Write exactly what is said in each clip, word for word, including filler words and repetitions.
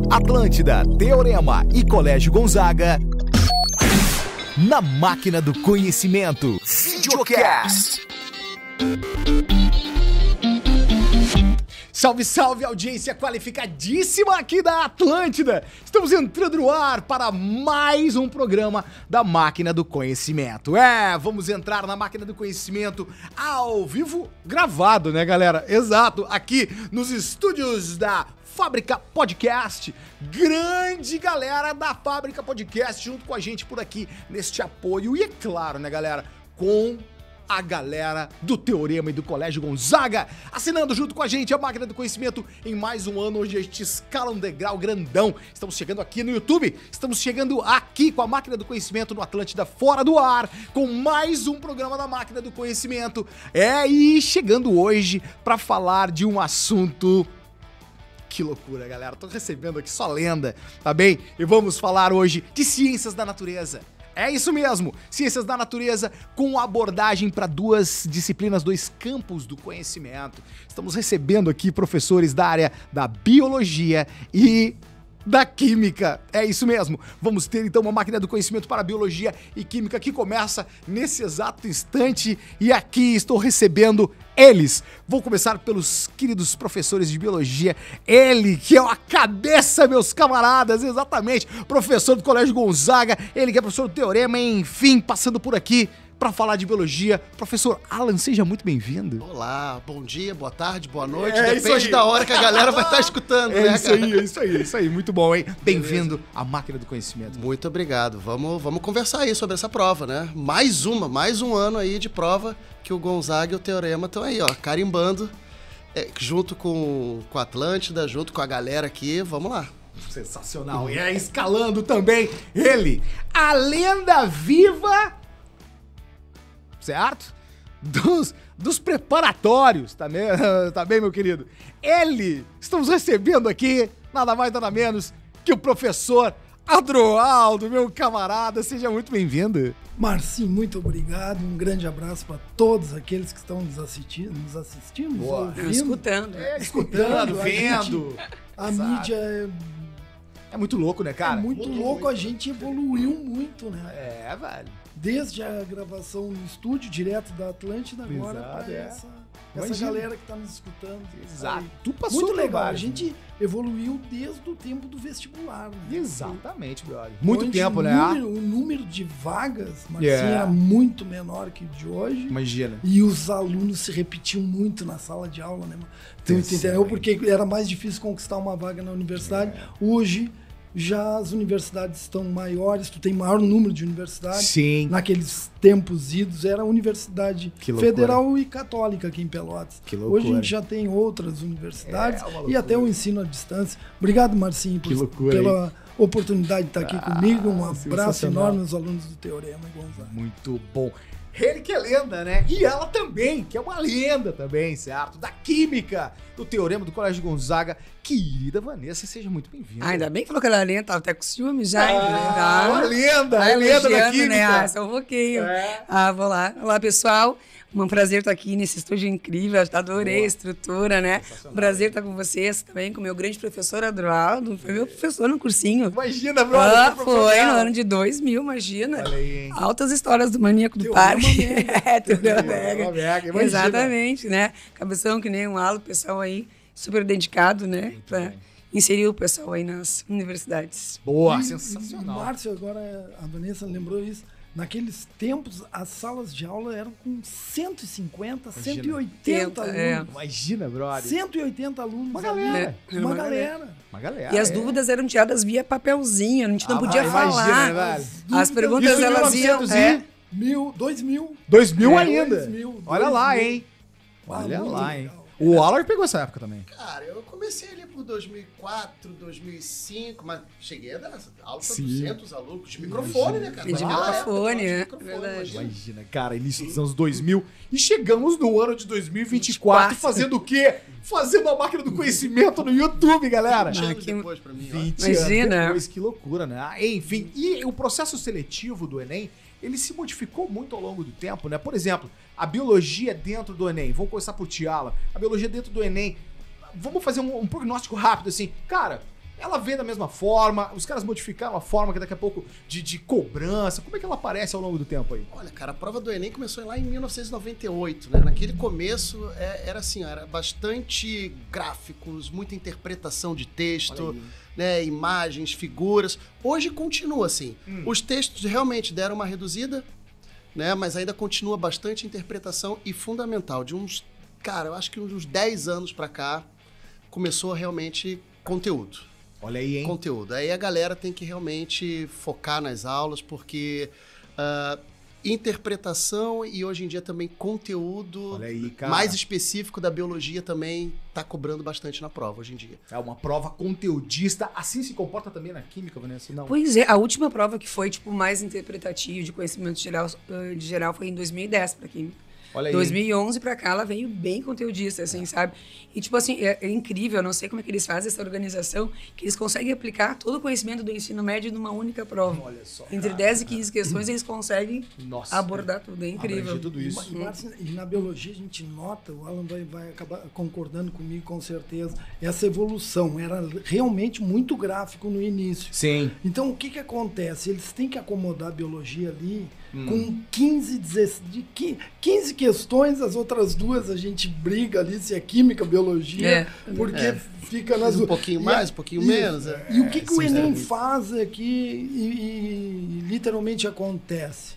Atlântida, Teorema e Colégio Gonzaga, na Máquina do Conhecimento. Videocast. Salve, salve, audiência qualificadíssima aqui da Atlântida! Estamos entrando no ar para mais um programa da Máquina do Conhecimento. É, vamos entrar na Máquina do Conhecimento ao vivo, gravado, né, galera? Exato, aqui nos estúdios da Fábrica Podcast. Grande galera da Fábrica Podcast junto com a gente por aqui neste apoio. E é claro, né, galera, com a galera do Teorema e do Colégio Gonzaga, assinando junto com a gente a Máquina do Conhecimento em mais um ano, onde a gente escala um degrau grandão. Estamos chegando aqui no YouTube, estamos chegando aqui com a Máquina do Conhecimento no Atlântida Fora do Ar, com mais um programa da Máquina do Conhecimento. É, e chegando hoje para falar de um assunto... Que loucura, galera. Tô recebendo aqui só lenda, tá bem? E vamos falar hoje de ciências da natureza. É isso mesmo, ciências da natureza com abordagem para duas disciplinas, dois campos do conhecimento. Estamos recebendo aqui professores da área da biologia e da química. É isso mesmo. Vamos ter então uma máquina do conhecimento para biologia e química que começa nesse exato instante e aqui estou recebendo eles. Vou começar pelos queridos professores de biologia. Ele, que é a cabeça, meus camaradas, exatamente. Professor do Colégio Gonzaga, ele que é professor do Teorema, enfim, passando por aqui para falar de biologia. Professor Alan, seja muito bem-vindo. Olá, bom dia, boa tarde, boa noite. É, depende da hora que a galera vai estar escutando, é né, isso cara? aí, é isso aí, é isso aí. Muito bom, hein? Bem-vindo à Máquina do Conhecimento. Muito obrigado. Vamos, vamos conversar aí sobre essa prova, né? Mais uma, mais um ano aí de prova que o Gonzaga e o Teorema estão aí, ó, carimbando, é, junto com, com a Atlântida, junto com a galera aqui. Vamos lá. Sensacional. E é escalando também ele, a lenda viva, certo? Dos, dos preparatórios, tá bem, tá bem, meu querido? Ele, estamos recebendo aqui, nada mais, nada menos que o professor Adroaldo, meu camarada, seja muito bem-vindo. Marcinho, muito obrigado, um grande abraço para todos aqueles que estão nos assistindo, nos assistindo, nos Boa. ouvindo. Escutando. É, escutando, a vendo. gente- a Exato. mídia é, É muito louco, né, cara? é muito louco, a gente evoluiu muito, né? É, velho. Desde a gravação no estúdio, direto da Atlântida, agora Exato, para é. essa, essa Imagina. galera que está nos escutando. Exato. Aí. Tu passou Muito por legal, a vários, gente né? evoluiu desde o tempo do vestibular, né? Exatamente, brother. Muito Onde tempo, o né? Número, o número de vagas, Marcinho, Yeah. era muito menor que o de hoje. Imagina. E os alunos se repetiam muito na sala de aula, né? Então, Isso, entendeu? hein? Porque era mais difícil conquistar uma vaga na universidade. É. Hoje, já as universidades estão maiores, tu tem maior número de universidades. Sim. Naqueles tempos idos, era a Universidade Que loucura. Federal e Católica aqui em Pelotas. Que loucura. Hoje a gente já tem outras universidades É, uma e loucura. até o ensino à distância. Obrigado, Marcinho, por, Que loucura, pela oportunidade de estar aqui Ah, comigo. Um abraço sensacional. enorme aos alunos do Teorema e Gonzaga. Muito bom. Ele que é lenda, né? E ela também, que é uma lenda também, certo? Da química, do Teorema do Colégio Gonzaga. Querida Vanessa, seja muito bem-vinda. Ah, ainda bem que falou que ela era lenta, tava até com ciúme já. Ah, uma lenda, Ai, é lenda da elogiando, química. né? Ah, só um pouquinho. É. Ah, vou lá. Olá, pessoal. Um prazer estar aqui nesse estúdio incrível. Adorei Boa. a estrutura, né? Sensacional. Um prazer estar com vocês também, com o meu grande professor Adroaldo. Foi meu professor no cursinho. Imagina, brother. Ah, seu professor foi no dela. ano de dois mil, imagina. Olha aí, hein? Altas histórias do maníaco do Teorema parque. Mega. É, Teorema Teorema Mega. Mega, imagina. Exatamente, né? Cabeção que nem um halo, pessoal aí super dedicado, né? Pra inserir o pessoal aí nas universidades. Boa, E- sensacional. E, Márcio, agora a Vanessa lembrou isso. Naqueles tempos, as salas de aula eram com cento e cinquenta, cento e oitenta alunos. É. Imagina, brother. cento e oitenta alunos. Uma ali. galera. Uma, Uma galera. Uma galera. E as é. dúvidas eram tiradas via papelzinho, a gente não Ah, podia vai, falar. imagina, né, velho? As perguntas Isso em elas iam. mil e novecentos É, Mil, dois mil. dois mil É. ainda. Dois mil, Olha dois lá, mil. hein? Ah, Olha muito lá, hein? legal. O Waller pegou essa época também. Cara, eu comecei ali por dois mil e quatro, dois mil e cinco, mas cheguei a dar essa aula para Sim. duzentos alunos, de microfone, né, cara? E de Naquela microfone, época, é, de microfone, verdade. imagina. Imagina, cara, início dos anos dois mil. E chegamos no ano de dois mil e vinte e quatro fazendo o quê? Fazendo a máquina do conhecimento no YouTube, galera. vinte anos que- depois pra mim, ó. vinte Imagina. anos depois, que loucura, né? Ah, enfim, e o processo seletivo do Enem, ele se modificou muito ao longo do tempo, né? Por exemplo, a biologia dentro do Enem. Vamos começar por Tiala. A biologia dentro do Enem. Vamos fazer um, um prognóstico rápido, assim. Cara, ela vê da mesma forma, os caras modificaram a forma que daqui a pouco de, de cobrança, como é que ela aparece ao longo do tempo aí? Olha, cara, a prova do Enem começou lá em mil novecentos e noventa e oito, né? Naquele começo é, era assim, era bastante gráficos, muita interpretação de texto, né? Imagens, figuras. Hoje continua assim. Hum. Os textos realmente deram uma reduzida, né? Mas ainda continua bastante interpretação e fundamental. De uns, cara, eu acho que uns dez anos pra cá começou realmente conteúdo. Olha aí, hein? Conteúdo. Aí a galera tem que realmente focar nas aulas, porque uh, interpretação e hoje em dia também conteúdo Olha aí, cara. mais específico da biologia também tá cobrando bastante na prova hoje em dia. É uma prova conteudista. Assim se comporta também na química, Vanessa? Não. Pois é, a última prova que foi tipo mais interpretativa de conhecimento geral, de geral foi em dois mil e dez para química. Olha aí. dois mil e onze pra cá, ela veio bem conteudista, assim, é. sabe? E, tipo assim, é, é incrível, eu não sei como é que eles fazem essa organização, que eles conseguem aplicar todo o conhecimento do ensino médio numa única prova. Olha só, Entre cara. dez e quinze questões, eles conseguem Nossa, abordar tudo, é incrível. tudo isso. E, Márcio, e na biologia a gente nota, o Alan vai, vai acabar concordando comigo com certeza, essa evolução. Era realmente muito gráfico no início. Sim. Então, o que que acontece? Eles têm que acomodar a biologia ali hum. com quinze, dezesseis, de quinze questões, as outras duas a gente briga ali se é química, biologia, é. porque é. fica nas... Um pouquinho mais, e, um pouquinho e, menos. É. E o que, que Sim, o Enem é. faz aqui e, e literalmente acontece?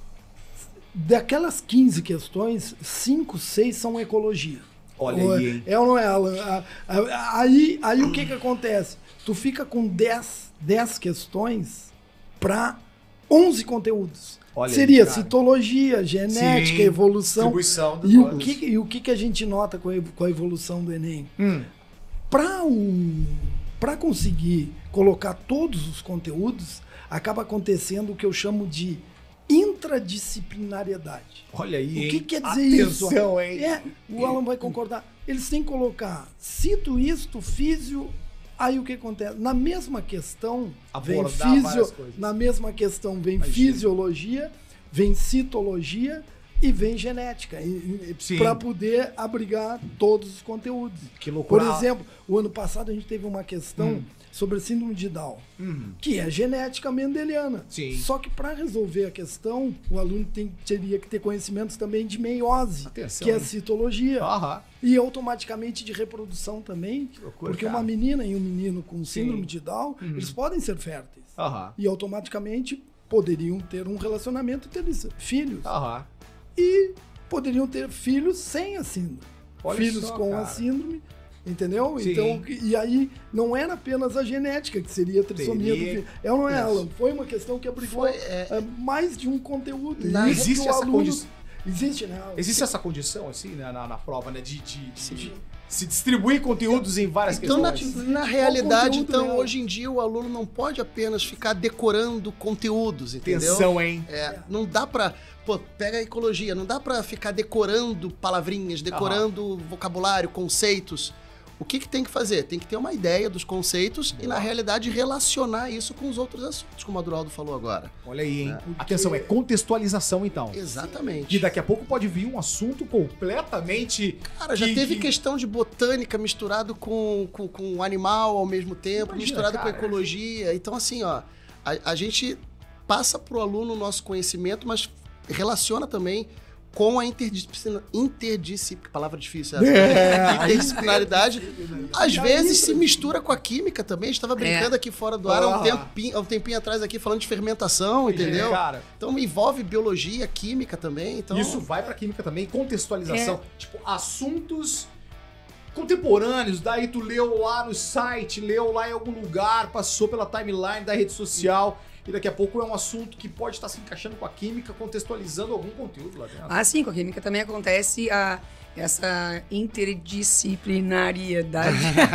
Daquelas quinze questões, cinco, seis são ecologia. Olha ou, aí, hein? É ou não é, Alan? Aí, aí o que que acontece? Tu fica com dez, dez questões para onze conteúdos. Olha Seria aí, citologia, genética, Sim, evolução. distribuição dos E o, dados. que, e o que que a gente nota com a, com a evolução do Enem? Hum. Para um, para conseguir colocar todos os conteúdos, acaba acontecendo o que eu chamo de intradisciplinariedade. Olha aí, O que hein? quer dizer Atenção, isso? hein? É, o Alan vai concordar. Eles têm que colocar cito isto, físio. Aí o que acontece? Na mesma questão vem Abordar várias físio, coisas. na mesma questão vem Imagina. fisiologia, vem citologia e vem genética, Sim. para poder abrigar todos os conteúdos. Que loucura. Por exemplo, o ano passado a gente teve uma questão Hum. sobre a síndrome de Down, Hum. que é genética mendeliana. Sim. Só que para resolver a questão, o aluno tem, teria que ter conhecimentos também de meiose, Atenção, que é hein? citologia. Aham. E automaticamente de reprodução também, loucura, porque cara. uma menina e um menino com síndrome Sim. de Down, Uhum. eles podem ser férteis. Aham. E automaticamente poderiam ter um relacionamento e ter filhos. Aham. E poderiam ter filhos sem a síndrome. Olha filhos só, com cara. a síndrome, entendeu? Sim. Então, e aí não era apenas a genética que seria a trissomia Teria- do filho. É ou não é, Isso. Alan? Foi uma questão que abrigou Foi, é- é, mais de um conteúdo. Na- E isso existe que o essa aluno- condição. Existe, né? Alan? Existe essa condição, assim, né, na, na prova, né? De, de, de- de se distribuir conteúdos em várias Então, na, questões. na realidade, conteúdo então, real? hoje em dia, o aluno não pode apenas ficar decorando conteúdos, entendeu? Atenção, hein? É, não dá pra... Pô, pega a ecologia, não dá pra ficar decorando palavrinhas, decorando vocabulário, conceitos. O que que tem que fazer? Tem que ter uma ideia dos conceitos e, na realidade, relacionar isso com os outros assuntos, como a Duraldo falou agora. Olha aí, hein? Porque- Atenção, é contextualização, então. Exatamente. E daqui a pouco pode vir um assunto completamente... Cara, já que- teve que- questão de botânica misturado com, com, com animal ao mesmo tempo, Imagina, misturado cara. com ecologia. Então, assim, ó, a, a gente passa pro aluno o nosso conhecimento, mas relaciona também com a interdisciplinar... interdisciplinar... Palavra difícil essa. É, Interdisciplinaridade. Às E aí, vezes se mistura com a química também. A gente estava brincando aqui fora do ar há um Ah. tempinho, há um tempinho atrás aqui falando de fermentação, entendeu? Cara, Então envolve biologia, química também. Então, isso vai pra química também, contextualização. Tipo, assuntos contemporâneos, daí tu leu lá no site, leu lá em algum lugar, passou pela timeline da rede social, e daqui a pouco é um assunto que pode estar se encaixando com a química, contextualizando algum conteúdo lá dentro. Ah, sim, com a química também acontece a, essa interdisciplinariedade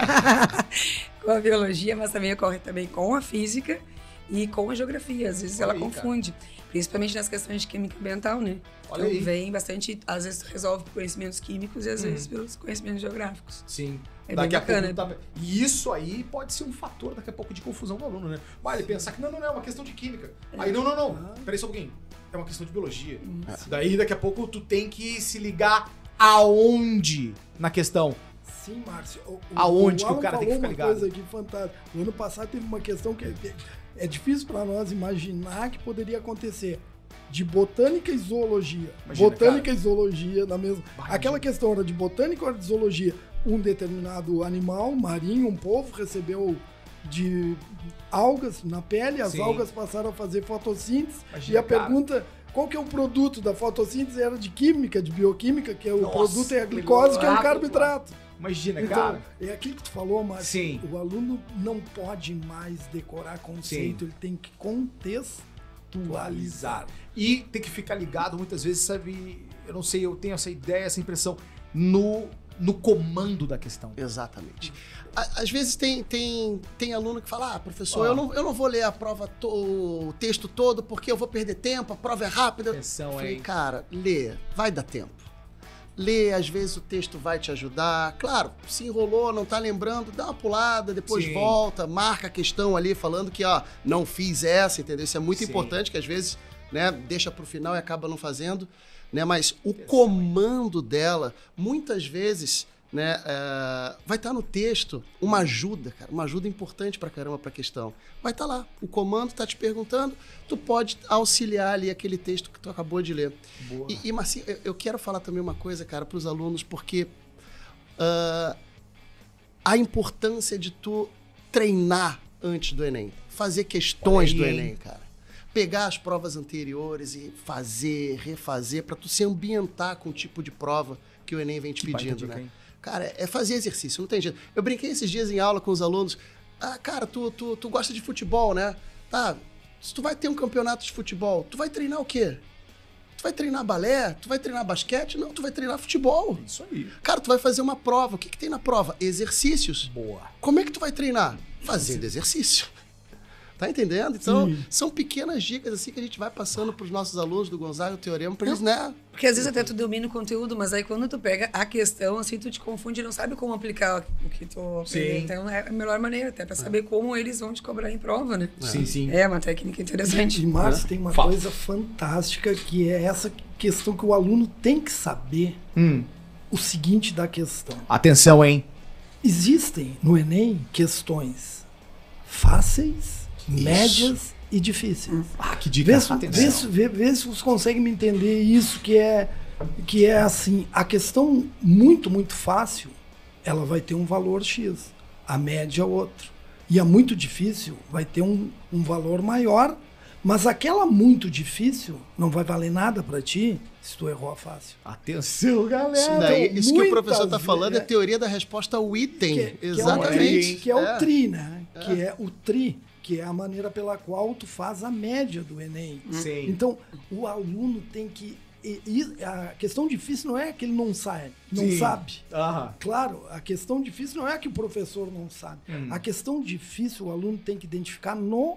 com a biologia, mas também ocorre também com a física e com a geografia. Às vezes Olha ela aí, confunde, principalmente nas questões de química ambiental, né? Olha Então aí. vem bastante, às vezes resolve por conhecimentos químicos e às vezes pelos conhecimentos geográficos. Sim. É daqui bem a bacana. pouco. Tá... E isso aí pode ser um fator daqui a pouco de confusão do aluno, né? Vai ele pensar que não, não, não, é uma questão de química. Aí, não, não, não. Peraí só um pouquinho. É uma questão de biologia. Daí daqui a pouco tu tem que se ligar aonde na questão. Sim, Márcio. O, o, Aonde o que o cara tem que ficar ligado? Uma coisa aqui fantástica. No ano passado teve uma questão que é, é difícil para nós imaginar que poderia acontecer. De botânica e zoologia. Imagina, botânica cara. e zoologia na mesma. Imagina. Aquela questão era de botânica ou era de zoologia? Um determinado animal marinho, um povo, recebeu de algas na pele, as Sim. algas passaram a fazer fotossíntese. Imagina, e a cara. pergunta, qual que é o produto da fotossíntese? Era de química, de bioquímica, que é o Nossa, produto é a glicose, que é um rápido, carboidrato. Imagina, Então, cara. é aquilo que tu falou, Márcio. Sim. O aluno não pode mais decorar conceito, Sim. ele tem que contextualizar. E tem que ficar ligado, muitas vezes, sabe, eu não sei, eu tenho essa ideia, essa impressão, no, no comando da questão. Exatamente. À- Às vezes tem, tem, tem aluno que fala, ah, professor, Ó. eu, não, eu não vou ler a prova, to- o texto todo porque eu vou perder tempo, a prova é rápida. Atenção, Eu falei, hein? cara, lê, vai dar tempo. Lê, às vezes o texto vai te ajudar. Claro, se enrolou, não tá lembrando, dá uma pulada, depois Sim. volta, marca a questão ali falando que, ó, não fiz essa, entendeu? Isso é muito Sim. importante, que às vezes, né, deixa pro final e acaba não fazendo, né? Mas o comando dela, muitas vezes, né, é, vai estar no texto uma ajuda, cara, uma ajuda importante pra caramba pra questão. Vai estar lá, o comando tá te perguntando, tu pode auxiliar ali aquele texto que tu acabou de ler. Boa. E, e Marcinho, eu, eu quero falar também uma coisa, cara, pros alunos, porque ah, a importância de tu treinar antes do Enem, fazer questões Olha do aí, hein? Enem, cara. Pegar as provas anteriores e fazer, refazer, pra tu se ambientar com o tipo de prova que o Enem vem te Que baita pedindo, dica, né? hein? Cara, é fazer exercício, não tem jeito. Eu brinquei esses dias em aula com os alunos. Ah, cara, tu, tu, tu gosta de futebol, né? Tá, se tu vai ter um campeonato de futebol, tu vai treinar o quê? Tu vai treinar balé? Tu vai treinar basquete? Não, tu vai treinar futebol. Isso aí. Cara, tu vai fazer uma prova. O que, que tem na prova? Exercícios. Boa. Como é que tu vai treinar? Fazendo exercício. Tá entendendo? Então, Sim. são pequenas dicas assim que a gente vai passando pros nossos alunos do Gonzaga, o Teorema, pra eles, né? Porque às vezes até tu domina o conteúdo, mas aí quando tu pega a questão, assim, tu te confunde e não sabe como aplicar o que tu aprendeu. Sim. Então é a melhor maneira, até pra saber como eles vão te cobrar em prova, né? Sim, sim. É uma técnica interessante. E, Márcio, tem uma Fala. coisa fantástica que é essa questão que o aluno tem que saber Hum. o seguinte da questão. Atenção, hein? Existem no Enem questões fáceis, médias e difíceis. Ah, que dica. Vê se, Atenção. vê, se, vê, vê se você consegue me entender isso, que é, que é assim, a questão muito, muito fácil, ela vai ter um valor X, a média é outro. E a muito difícil vai ter um, um valor maior, mas aquela muito difícil não vai valer nada para ti se tu errou a fácil. Atenção, galera. Isso, daí, então, isso que o muitas professor tá falando é, vezes- teoria da resposta ao item. Que, é- que é o- Exatamente. Que é, o É. tri, né? Que é o tri, que é a maneira pela qual tu faz a média do Enem. Sim. Então, o aluno tem que... e- e a questão difícil não é que ele não sabe, não Sim. sabe. Aham. Claro, a questão difícil não é que o professor não sabe. Hum. A questão difícil o aluno tem que identificar no,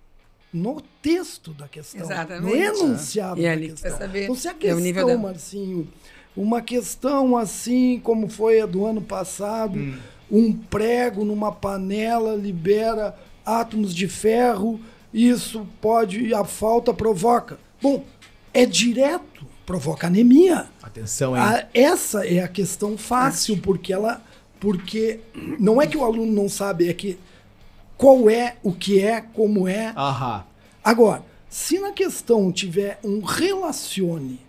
no texto da questão. Exatamente. No enunciado E é da ali que questão. vai saber. Então, se a É o questão, nível dela. Marcinho, uma questão assim como foi a do ano passado, Hum. um prego numa panela libera átomos de ferro, isso pode, a falta provoca. Bom, é direto, provoca anemia. Atenção, hein? A- essa é a questão fácil, porque ela. Porque não é que o aluno não sabe, é que qual é, o que é, como é. Aham. Agora, se na questão tiver um relacione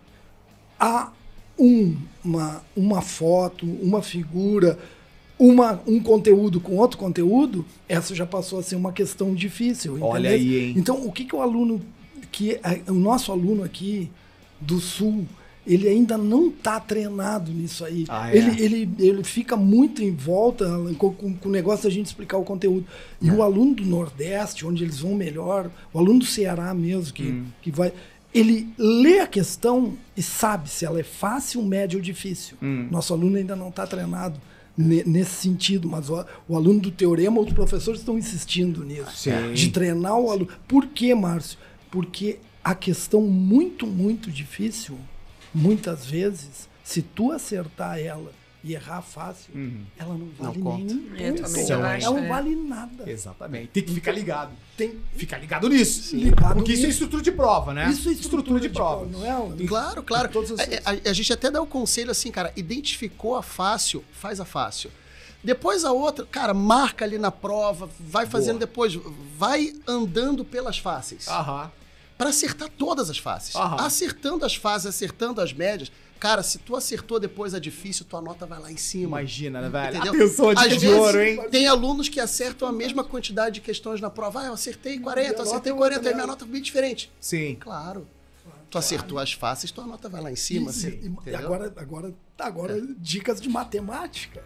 a um- uma, uma foto, uma figura, uma, um conteúdo com outro conteúdo, essa já passou a ser uma questão difícil. Olha entendeu? aí, hein? Então, o que, que o aluno, que a- o nosso aluno aqui do Sul, ele ainda não está treinado nisso aí. Ah, é? ele, ele, ele fica muito em volta com, com, com o negócio da gente explicar o conteúdo. E o aluno do Nordeste, onde eles vão melhor, o aluno do Ceará mesmo, que, Hum. que vai... Ele lê a questão e sabe se ela é fácil, média ou difícil. Hum. Nosso aluno ainda não está treinado ne- nesse sentido, mas o, o aluno do teorema, os professores estão insistindo nisso. Sim. De treinar o aluno. Por quê, Márcio? Porque a questão muito, muito difícil, muitas vezes, se tu acertar ela e errar fácil, Uhum. ela não vale Não nenhum conta. É, ponto. também eu Ela acho, não é. vale nada. Exatamente. Tem que ficar ligado. Tem, Ficar ligado nisso. Ligado Porque isso é nisso. estrutura de prova, né? Isso é estrutura, de prova, não é? Alan? Claro, claro. Todos os- A, a- a gente até dá o conselho assim, cara, identificou a fácil, faz a fácil. Depois a outra, cara, marca ali na prova, vai fazendo Boa. depois, vai andando pelas fáceis. Aham. Pra acertar todas as fáceis. Aham. Acertando as fáceis, acertando as médias, cara, se tu acertou depois a difícil, tua nota vai lá em cima. Imagina, né, velho? Entendeu? Atenção, a dica Às de vezes, ouro, hein? tem alunos que acertam a mesma quantidade de questões na prova. Ah, eu acertei quarenta, eu Minha acertei nota é quarenta, outra, aí minha né? nota é bem diferente. Sim. Claro. Tu acertou as fáceis, tua nota vai lá em cima. E- assim, e- e entendeu? agora, agora, agora dicas de matemática.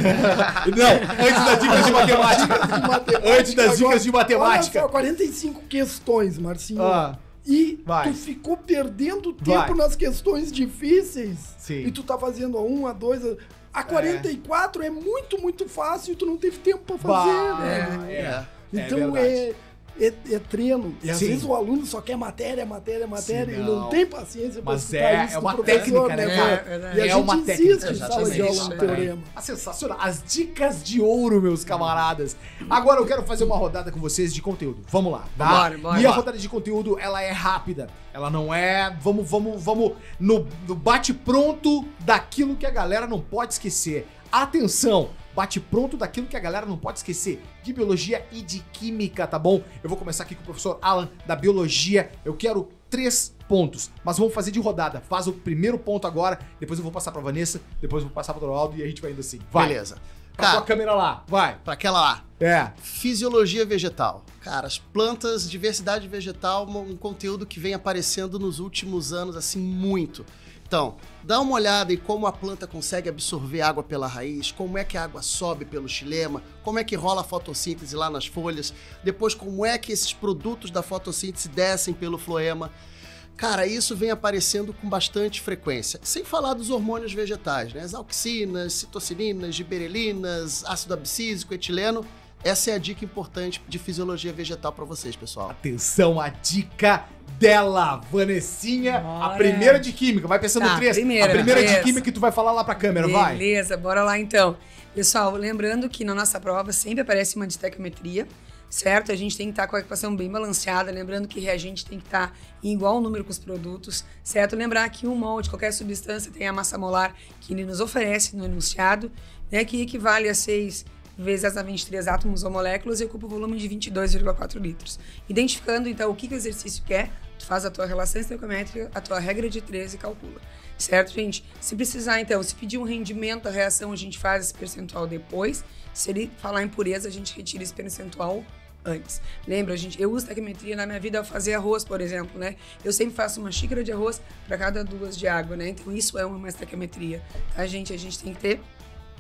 Não, antes das dicas de matemática. De matemática Antes das dicas de matemática. Olha só, quarenta e cinco questões, Marcinho. Ah, E vai. tu ficou perdendo Vai. tempo nas questões difíceis. Sim. E tu tá fazendo a um, a dois, a... a quarenta e quatro é. muito, muito fácil e tu não teve tempo pra fazer, Bah, né? é, é, Então verdade. é, é, é treino. E às Sim. vezes o aluno só quer matéria, matéria, matéria Sim, e não. não tem paciência pra Mas escutar é- isso é do uma professor, técnica, né, cara? E a É gente uma insiste técnica, em sala de exatamente. aula no É. teorema. Ah, sensacional. As dicas de ouro, meus camaradas. Agora eu quero fazer uma rodada com vocês de conteúdo. Vamos lá, tá? Bora, bora. E a Bora. rodada de conteúdo, ela é rápida. Ela não é... Vamos, vamos, vamos no, no bate-pronto daquilo que a galera não pode esquecer. Atenção! Bate-pronto daquilo que a galera não pode esquecer. De biologia e de química, tá bom? Eu vou começar aqui com o professor Alan, da biologia. Eu quero três pontos, mas vamos fazer de rodada. Faz o primeiro ponto agora, depois eu vou passar pra Vanessa, depois eu vou passar pro Ronaldo e a gente vai indo assim. Vai. Beleza. Pra Cara, tua câmera lá, vai. pra aquela lá. É. Fisiologia vegetal. Cara, as plantas, diversidade vegetal, um conteúdo que vem aparecendo nos últimos anos, assim, muito. Então, dá uma olhada em como a planta consegue absorver água pela raiz, como é que a água sobe pelo xilema, como é que rola a fotossíntese lá nas folhas, depois como é que esses produtos da fotossíntese descem pelo floema. Cara, isso vem aparecendo com bastante frequência. Sem falar dos hormônios vegetais, né? As auxinas, citocininas, giberelinas, ácido abscísico, etileno. Essa é a dica importante de fisiologia vegetal para vocês, pessoal. Atenção, a dica dela, Vanessinha, a Bora. primeira de química. Vai pensando Tá, três. primeira, a primeira de beleza. química que tu vai falar lá pra câmera, vai. Beleza, bora lá então. Pessoal, lembrando que na nossa prova sempre aparece uma destequiometria, certo? A gente tem que estar com a equação bem balanceada, lembrando que reagente tem que estar em igual número com os produtos, certo? Lembrar que um mol de qualquer substância tem a massa molar que ele nos oferece no enunciado, né, que equivale a seis vezes a vinte e três átomos ou moléculas e ocupa o volume de vinte e dois vírgula quatro litros. Identificando, então, o que, que o exercício quer, tu faz a tua relação estequiométrica, a tua regra de três e calcula. Certo, gente? Se precisar, então, se pedir um rendimento da reação, a gente faz esse percentual depois. Se ele falar em pureza, a gente retira esse percentual antes. Lembra, gente, eu uso estequiometria na minha vida ao fazer arroz, por exemplo, né? Eu sempre faço uma xícara de arroz para cada duas de água, né? Então, isso é uma estequiometria, tá, gente? A gente tem que ter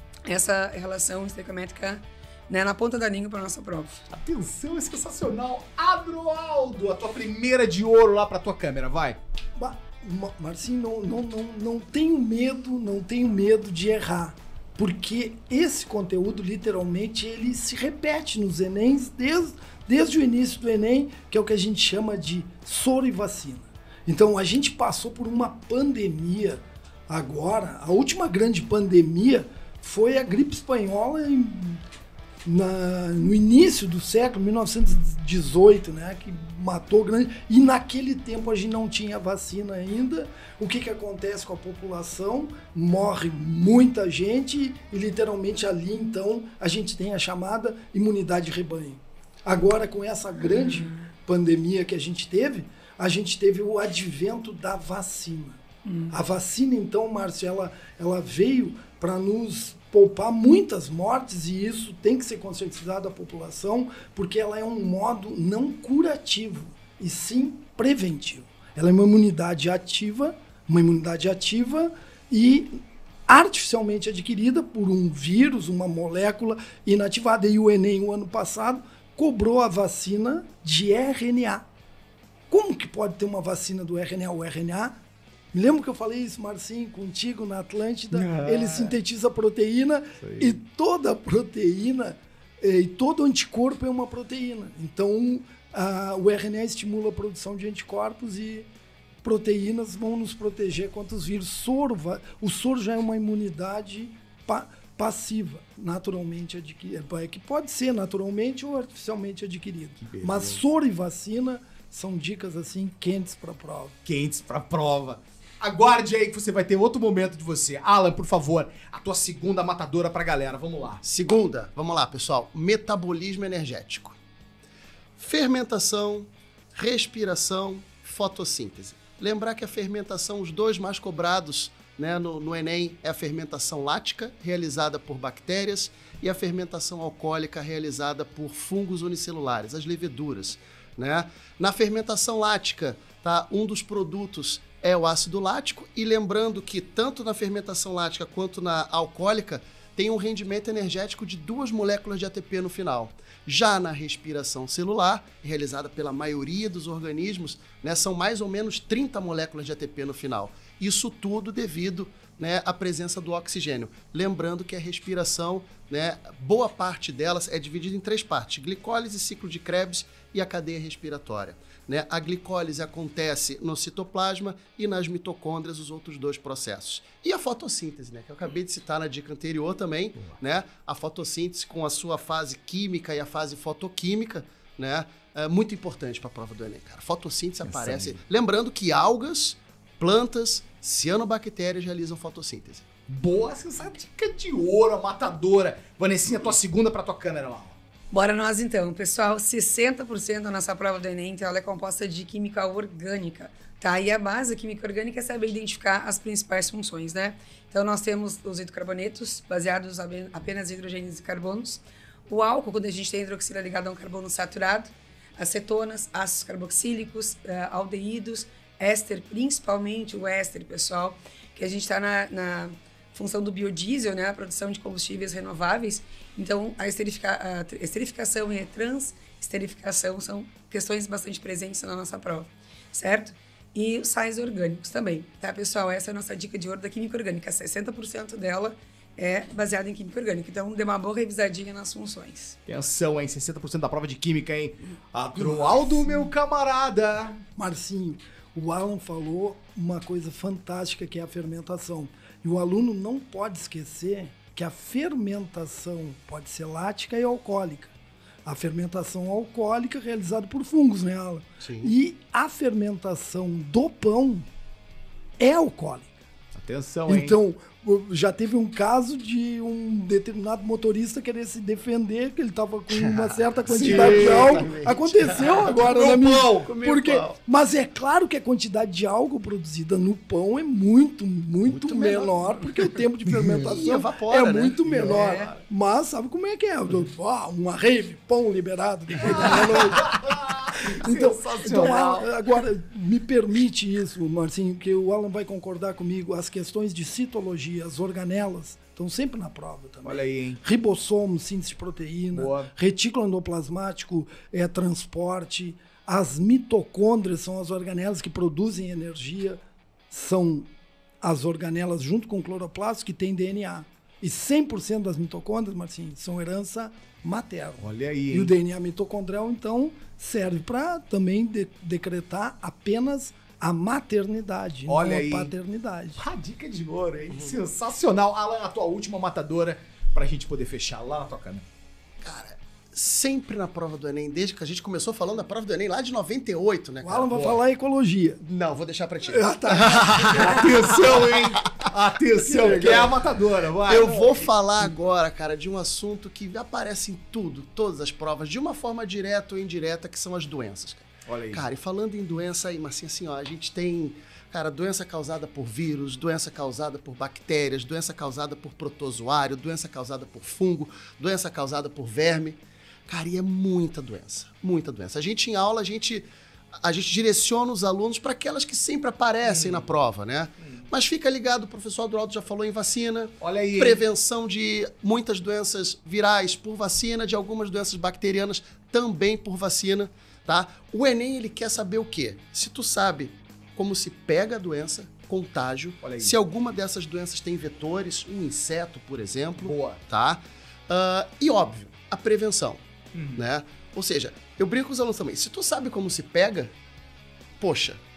essa relação estequiométrica, né, na ponta da língua para nossa prova. Atenção, é sensacional. Adroaldo, a tua primeira de ouro lá pra tua câmera, vai. Ma- Ma- Marcinho, não, não, não, não tenho medo, não tenho medo de errar. Porque esse conteúdo, literalmente, ele se repete nos Enems desde, desde o início do Enem, que é o que a gente chama de soro e vacina. Então, a gente passou por uma pandemia agora. A última grande pandemia foi a gripe espanhola em, na, no início do século, mil novecentos e dezoito, né, que matou grande. E naquele tempo a gente não tinha vacina ainda. O que, que acontece com a população? Morre muita gente e literalmente ali então a gente tem a chamada imunidade de rebanho. Agora com essa grande uhum. pandemia que a gente teve, a gente teve o advento da vacina. Uhum. A vacina então, Márcio, ela, ela veio para nos poupar muitas mortes e isso tem que ser conscientizado à população porque ela é um modo não curativo e sim preventivo. Ela é uma imunidade ativa, uma imunidade ativa e artificialmente adquirida por um vírus, uma molécula inativada. E o Enem, o ano passado, cobrou a vacina de R N A. Como que pode ter uma vacina do R N A? O R N A, lembra que eu falei isso, Marcinho, contigo na Atlântida? Ah, ele sintetiza proteína e toda proteína e todo anticorpo é uma proteína. Então, a, o R N A estimula a produção de anticorpos e proteínas vão nos proteger contra os vírus. Soro, o soro já é uma imunidade pa passiva, naturalmente adquirida, que pode ser naturalmente ou artificialmente adquirido. Mas soro e vacina são dicas assim quentes para prova. Quentes para prova. Aguarde aí que você vai ter outro momento de você. Alan, por favor, a tua segunda matadora pra galera. Vamos lá. Segunda, vamos lá, pessoal. Metabolismo energético. Fermentação, respiração, fotossíntese. Lembrar que a fermentação, os dois mais cobrados, né, no, no Enem, é a fermentação lática, realizada por bactérias, e a fermentação alcoólica, realizada por fungos unicelulares, as leveduras. Né? Na fermentação lática, tá, um dos produtos é o ácido lático, e lembrando que tanto na fermentação lática quanto na alcoólica tem um rendimento energético de duas moléculas de A T P no final. Já na respiração celular, realizada pela maioria dos organismos, né, são mais ou menos trinta moléculas de A T P no final. Isso tudo devido, né, à presença do oxigênio. Lembrando que a respiração, né, boa parte delas é dividida em três partes: glicólise, ciclo de Krebs e a cadeia respiratória. Né? A glicólise acontece no citoplasma e nas mitocôndrias, os outros dois processos. E a fotossíntese, né, que eu acabei de citar na dica anterior também, né? A fotossíntese com a sua fase química e a fase fotoquímica, né? É muito importante para a prova do Enem, cara. Fotossíntese Essa aparece... Aí. Lembrando que algas, plantas, cianobactérias realizam fotossíntese. Boa, essa dica de ouro, a matadora. Vanessinha, tua segunda para tua câmera lá. Bora nós então, pessoal. sessenta por cento da nossa prova do Enem, então ela é composta de química orgânica, tá? E a base da química orgânica é saber identificar as principais funções, né? Então nós temos os hidrocarbonetos, baseados apenas em hidrogênios e carbonos. O álcool, quando a gente tem hidroxila ligado a um carbono saturado. Acetonas, ácidos carboxílicos, uh, aldeídos, éster, principalmente o éster, pessoal, que a gente está na... na função do biodiesel, né, a produção de combustíveis renováveis. Então, a, esterifica, a esterificação e a transesterificação são questões bastante presentes na nossa prova, certo? E os sais orgânicos também, tá, pessoal? Essa é a nossa dica de ouro da química orgânica. sessenta por cento dela é baseada em química orgânica. Então, dê uma boa revisadinha nas funções. Atenção, hein? sessenta por cento da prova de química, hein? Adroaldo, meu camarada! Marcinho, o Alan falou uma coisa fantástica que é a fermentação. E o aluno não pode esquecer que a fermentação pode ser lática e alcoólica. A fermentação alcoólica é realizada por fungos, né, Alan? Sim. E a fermentação do pão é alcoólica. Atenção, hein? Então, já teve um caso de um determinado motorista querer se defender, que ele estava com uma certa quantidade Sim, de álcool. também. Aconteceu agora na Comeu minha... pão, comeu Porque, pão. mas é claro que a quantidade de álcool produzida no pão é muito, muito, Muito menor, menor. porque o tempo de fermentação E evapora, é né? muito menor. É. Mas sabe como é que é? Ah, uma rave, pão liberado depois da meia-noite. Então, então, Alan, agora, me permite isso, Marcinho, que o Alan vai concordar comigo, as questões de citologia, as organelas, estão sempre na prova também. Olha aí, hein? Ribossomo, síntese de proteína, Boa. retículo endoplasmático, é transporte, as mitocôndrias são as organelas que produzem energia, são as organelas junto com o cloroplasto que tem D N A. E cem por cento das mitocôndrias, Marcinho, são herança materna. Olha aí, E hein? o D N A mitocondrial, então, serve para também de- decretar apenas a maternidade, Olha não aí. a paternidade. Ah, dica de ouro, hein? Sensacional. Alan, a tua última matadora pra gente poder fechar lá na tua câmera. Cara, sempre na prova do Enem, desde que a gente começou falando da prova do Enem lá de noventa e oito, né, O cara? Alan vai Boa. falar ecologia. Não, vou deixar pra ti. Ah, tá. Atenção, hein? Atenção, Que que é a legal. matadora, vai. Eu vou falar agora, cara, de um assunto que aparece em tudo, todas as provas, de uma forma direta ou indireta, que são as doenças. Cara, Olha aí. cara e falando em doença aí, mas assim, assim, ó, a gente tem, cara, doença causada por vírus, doença causada por bactérias, doença causada por protozoário, doença causada por fungo, doença causada por verme. Cara, e é muita doença, muita doença. A gente em aula, a gente, a gente direciona os alunos para aquelas que sempre aparecem na prova, né? Mas fica ligado, o professor Adroaldo já falou em vacina, Olha aí, hein? prevenção de muitas doenças virais por vacina, de algumas doenças bacterianas também por vacina, tá? O Enem, ele quer saber o quê? Se tu sabe como se pega a doença, contágio, Olha aí. se alguma dessas doenças tem vetores, um inseto, por exemplo, Boa. tá? Ah, e óbvio, a prevenção, Uhum. né? Ou seja, eu brinco com os alunos também, se tu sabe como se pega, poxa,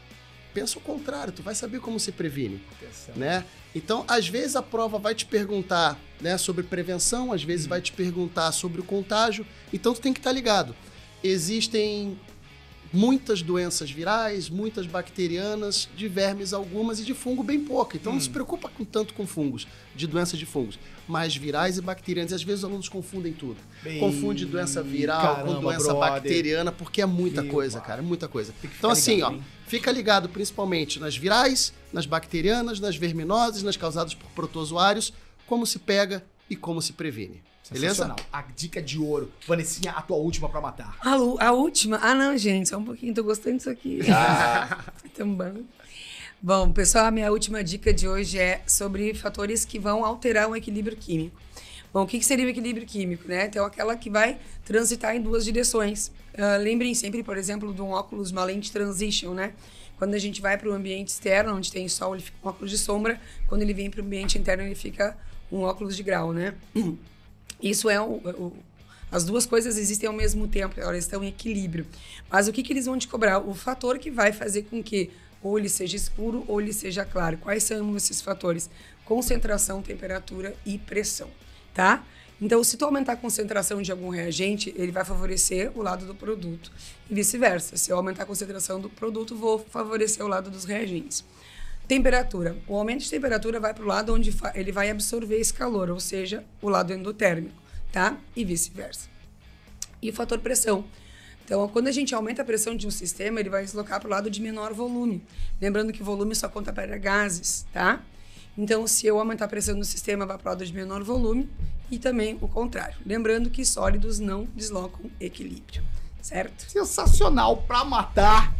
pensa o contrário, tu vai saber como se previne, Atenção. né? Então, às vezes a prova vai te perguntar, né, sobre prevenção, às vezes hum. vai te perguntar sobre o contágio, então tu tem que estar ligado. Existem muitas doenças virais, muitas bacterianas, de vermes algumas e de fungo bem pouca. Então hum. não se preocupa com, tanto com fungos, de doenças de fungos, mas virais e bacterianas. E às vezes os alunos confundem tudo. Bem... Confunde doença viral Caramba, com doença brother. bacteriana, porque é muita Meu coisa, pai. cara, é muita coisa. Então assim, ligado, ó, hein? fica ligado principalmente nas virais, nas bacterianas, nas verminoses, nas causadas por protozoários, como se pega e como se previne. Beleza? A dica de ouro. Vanessinha, a tua última pra matar. A, a última? Ah, não, gente, só um pouquinho. Tô gostando disso aqui. Ah. Tão bom. Bom, pessoal, a minha última dica de hoje é sobre fatores que vão alterar o equilíbrio químico. Bom, o que seria o equilíbrio químico, né? Então, aquela que vai transitar em duas direções. Uh, lembrem sempre, por exemplo, de um óculos, uma lente transition, né? Quando a gente vai para o ambiente externo, onde tem sol, ele fica um óculos de sombra. Quando ele vem para o ambiente interno, ele fica um óculos de grau, né? Isso é o, o... As duas coisas existem ao mesmo tempo, elas estão em equilíbrio. Mas o que, que eles vão te cobrar? O fator que vai fazer com que ou ele seja escuro ou ele seja claro. Quais são esses fatores? Concentração, temperatura e pressão, tá? Então, se tu aumentar a concentração de algum reagente, ele vai favorecer o lado do produto. E vice-versa. Se eu aumentar a concentração do produto, vou favorecer o lado dos reagentes. Temperatura. O aumento de temperatura vai para o lado onde ele vai absorver esse calor, ou seja, o lado endotérmico, tá? E vice-versa. E o fator pressão. Então, quando a gente aumenta a pressão de um sistema, ele vai deslocar para o lado de menor volume. Lembrando que volume só conta para gases, tá? Então, se eu aumentar a pressão no sistema, vai para o lado de menor volume e também o contrário. Lembrando que sólidos não deslocam equilíbrio, certo? Sensacional para matar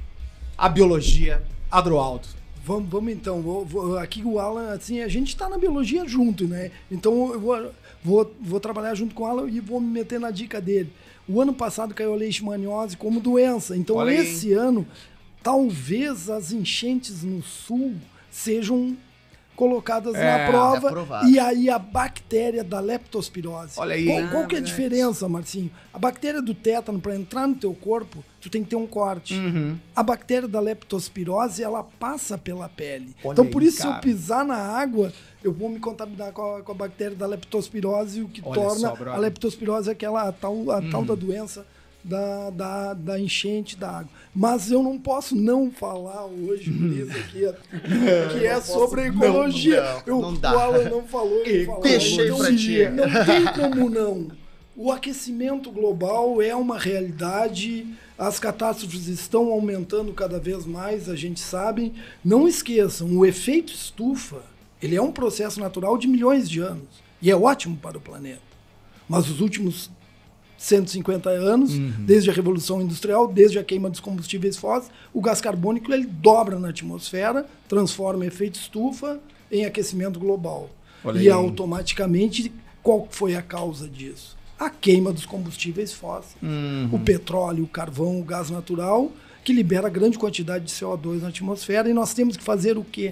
a biologia, Adroaldo. Vamos, vamos então, vou, vou, aqui o Alan, assim, a gente está na biologia junto, né? Então eu vou, vou, vou trabalhar junto com o Alan e vou me meter na dica dele. O ano passado caiu a leishmaniose como doença, então Olha esse aí. ano talvez as enchentes no sul sejam colocadas é, na prova é e aí a bactéria da leptospirose. Olha aí. Qual, qual que é a diferença, Marcinho? A bactéria do tétano, para entrar no teu corpo, tu tem que ter um corte. Uhum. A bactéria da leptospirose, ela passa pela pele. Olha então, aí, por isso, cara. se eu pisar na água, eu vou me contaminar com a, com a bactéria da leptospirose, o que Olha torna só, a leptospirose aquela a tal, a uhum. tal da doença Da, da, da enchente da água. Mas eu não posso não falar hoje isso aqui, que é sobre ecologia. Não, eu, não dá. O Alan não falou. Eu Deixei pra ti. Não tem como não. O aquecimento global é uma realidade, as catástrofes estão aumentando cada vez mais, a gente sabe. Não esqueçam, o efeito estufa, ele é um processo natural de milhões de anos e é ótimo para o planeta. Mas os últimos cento e cinquenta anos, uhum. desde a Revolução Industrial, desde a queima dos combustíveis fósseis, o gás carbônico ele dobra na atmosfera, transforma efeito estufa em aquecimento global. Olha e aí. Automaticamente, qual foi a causa disso? A queima dos combustíveis fósseis. Uhum. O petróleo, o carvão, o gás natural, que libera grande quantidade de C O dois na atmosfera, e nós temos que fazer o quê?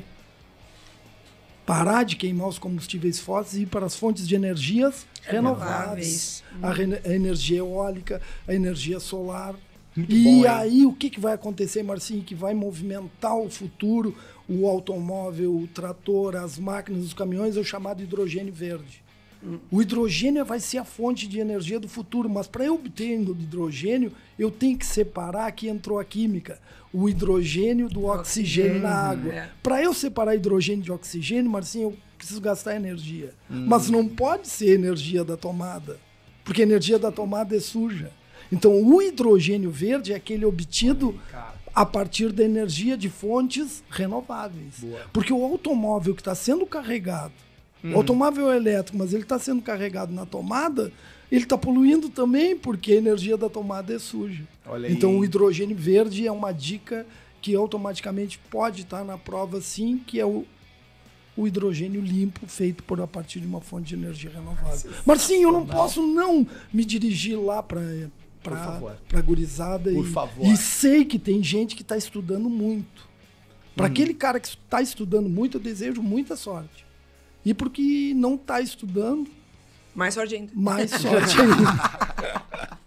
Parar de queimar os combustíveis fósseis e ir para as fontes de energias renováveis. A, re a energia eólica, a energia solar. Muito e bom, aí, o que, que vai acontecer, Marcinho? Que vai movimentar o futuro, o automóvel, o trator, as máquinas, os caminhões, é o chamado hidrogênio verde. Hum. O hidrogênio vai ser a fonte de energia do futuro, mas para eu obter o hidrogênio, eu tenho que separar, aqui entrou a química, o hidrogênio do oxigênio, oxigênio na água. É. Para eu separar hidrogênio de oxigênio, Marcinho, eu preciso gastar energia. Hum. Mas não pode ser energia da tomada, porque a energia da tomada é suja. Então, o hidrogênio verde é aquele obtido a partir da energia de fontes renováveis. Boa. Porque o automóvel que está sendo carregado, hum. o automóvel é elétrico, mas ele está sendo carregado na tomada, ele está poluindo também, porque a energia da tomada é suja. Olha então, aí. O hidrogênio verde é uma dica que automaticamente pode estar na prova, sim, que é o, o hidrogênio limpo, feito por a partir de uma fonte de energia renovável. Marcinho, eu não posso não me dirigir lá para para a gurizada. Por e, favor. E sei que tem gente que está estudando muito. Para hum. aquele cara que está estudando muito, eu desejo muita sorte. E porque não está estudando... Mais sorte ainda. Mais sorte ainda.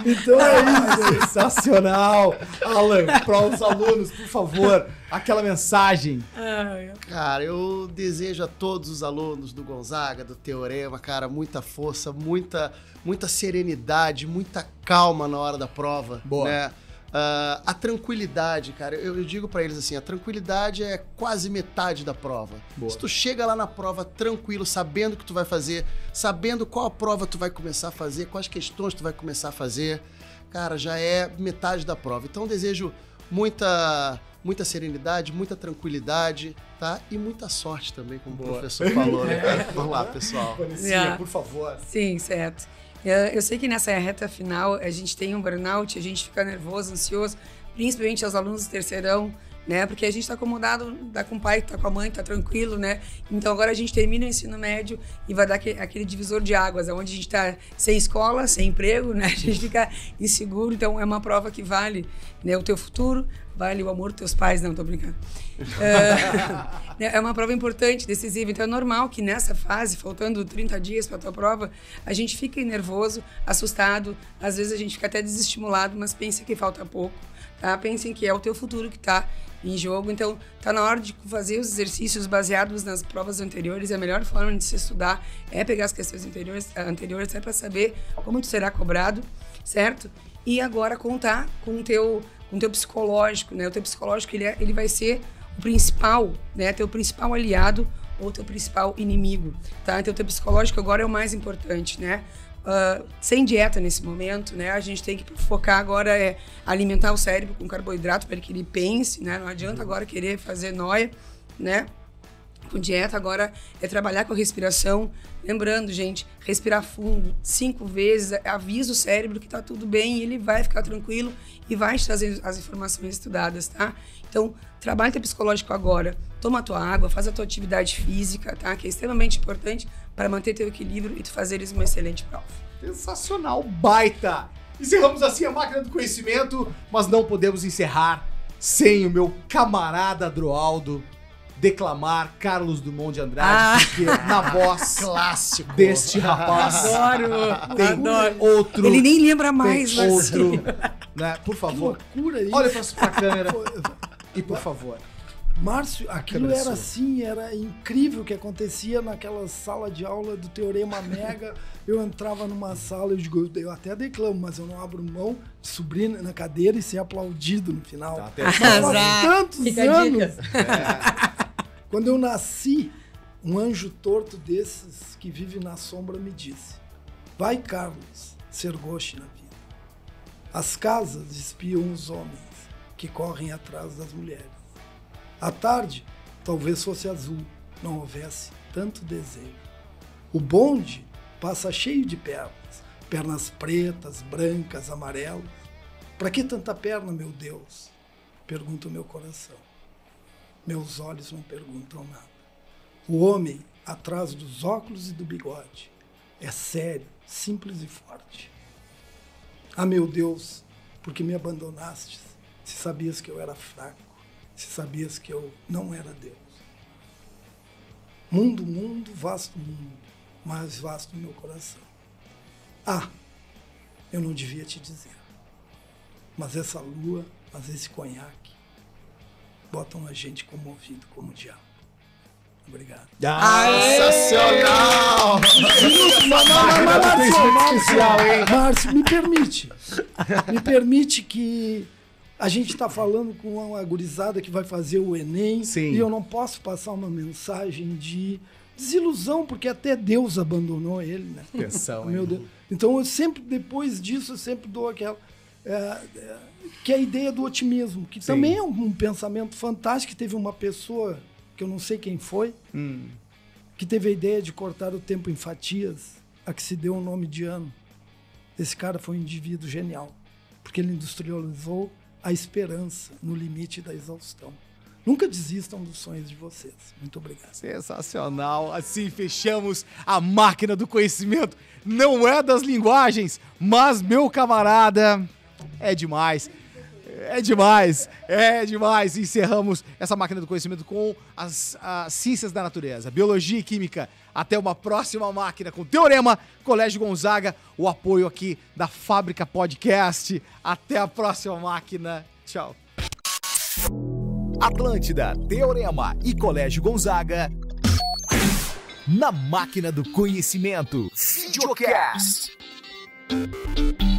Então é isso. Sensacional! Alan, para os alunos, por favor, aquela mensagem. Cara, eu desejo a todos os alunos do Gonzaga, do Teorema, cara, muita força, muita, muita serenidade, muita calma na hora da prova. Boa. Né? Uh, a tranquilidade, cara, eu, eu digo pra eles assim, a tranquilidade é quase metade da prova. Boa. Se tu chega lá na prova tranquilo, sabendo o que tu vai fazer, sabendo qual prova tu vai começar a fazer, quais questões tu vai começar a fazer, cara, já é metade da prova. Então eu desejo muita, muita serenidade, muita tranquilidade, tá? E muita sorte também, como Boa. o professor falou, né, cara? Vamos lá, pessoal. Vanessa, Yeah. por favor. Sim, certo. Eu, eu sei que nessa reta final a gente tem um burnout, a gente fica nervoso, ansioso, principalmente os alunos do terceirão, né? Porque a gente tá acomodado, tá com o pai, tá com a mãe, tá tranquilo, né? Então agora a gente termina o ensino médio e vai dar aquele, aquele divisor de águas, onde a gente tá sem escola, sem emprego, né? A gente fica inseguro, então é uma prova que vale, né, o teu futuro, vale o amor dos teus pais, não, tô brincando. É, é uma prova importante, decisiva, então é normal que nessa fase, faltando trinta dias para a tua prova, a gente fique nervoso, assustado, às vezes a gente fica até desestimulado, mas pense que falta pouco, tá? Pensem que é o teu futuro que tá em jogo, então tá na hora de fazer os exercícios baseados nas provas anteriores, e a melhor forma de se estudar é pegar as questões anteriores, anteriores é para saber como tu será cobrado, certo? E agora contar com o teu, com o teu psicológico, né? O teu psicológico, ele, é, ele vai ser o principal, né? Teu principal aliado ou teu principal inimigo, tá? Então, o teu psicológico agora é o mais importante, né? Uh, sem dieta nesse momento, né? A gente tem que focar agora é alimentar o cérebro com carboidrato para que ele pense, né? Não adianta agora querer fazer nóia, né? Com dieta, agora é trabalhar com a respiração. Lembrando, gente, respirar fundo cinco vezes, avisa o cérebro que tá tudo bem e ele vai ficar tranquilo e vai te trazer as informações estudadas, tá? Então, trabalha teu psicológico agora, toma a tua água, faz a tua atividade física, tá? Que é extremamente importante para manter teu equilíbrio e tu fazeres uma excelente prova. Sensacional, baita! Encerramos assim a máquina do conhecimento, mas não podemos encerrar sem o meu camarada Adroaldo declamar Carlos Drummond de Andrade, Ah. porque na voz Clássico. deste rapaz Adoro, tem adoro. outro, Ele nem lembra mais, tem mas... outro, né? Por favor, Loucura isso. olha pra, pra câmera e por favor. Márcio, aquilo Câmera era sua. assim, era incrível o que acontecia naquela sala de aula do Teorema Mega. Eu entrava numa sala, eu digo, eu até declamo, mas eu não abro mão de subir na cadeira e ser aplaudido no final. Tá, até- Mas faz Azar. tantos Fica a anos. dica. Quando eu nasci, um anjo torto desses que vive na sombra me disse: vai, Carlos, ser goste na vida. As casas espiam os homens que correm atrás das mulheres. À tarde, talvez fosse azul, não houvesse tanto desejo. O bonde passa cheio de pernas, pernas pretas, brancas, amarelas. Para que tanta perna, meu Deus? Pergunta o meu coração. Meus olhos não perguntam nada. O homem, atrás dos óculos e do bigode, é sério, simples e forte. Ah, meu Deus, por que me abandonastes? Se sabias que eu era fraco, se sabias que eu não era Deus. Mundo, mundo, vasto mundo, mais vasto meu coração. Ah, eu não devia te dizer, mas essa lua, mas esse conhaque, botam a gente comovido como o diabo. Obrigado. Sensacional! Não, não, não, não, Márcio, Márcio, especial, hein? Márcio, me permite. Me permite que a gente está falando com uma gurizada que vai fazer o Enem. Sim. E eu não posso passar uma mensagem de desilusão, porque até Deus abandonou ele, né? Atenção, Meu hein? Deus. Então, eu sempre, depois disso, eu sempre dou aquela... é, é, que é a ideia do otimismo, que Sim. também é um, um pensamento fantástico. Que teve uma pessoa, que eu não sei quem foi, Hum. que teve a ideia de cortar o tempo em fatias, a que se deu o nome de ano. Esse cara foi um indivíduo genial, porque ele industrializou a esperança no limite da exaustão. Nunca desistam dos sonhos de vocês. Muito obrigado. Sensacional. Assim fechamos a máquina do conhecimento. Não é das linguagens, mas meu camarada é demais. É demais, é demais. Encerramos essa máquina do conhecimento com as, as ciências da natureza, biologia e química. Até uma próxima máquina com Teorema, Colégio Gonzaga, o apoio aqui da Fábrica Podcast. Até a próxima máquina. Tchau. Atlântida, Teorema e Colégio Gonzaga. Na máquina do conhecimento. Videocast.